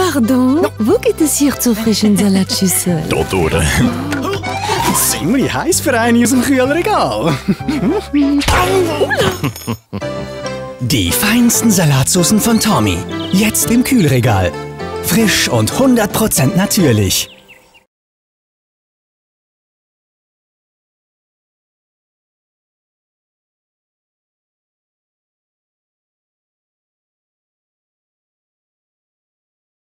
Pardon, wo geht es hier zur frischen Salatschüssel? Dort durch. Ziemlich heiß für eine aus dem Kühlregal. Die feinsten Salatsoßen von Tommy. Jetzt im Kühlregal. Frisch und 100% natürlich.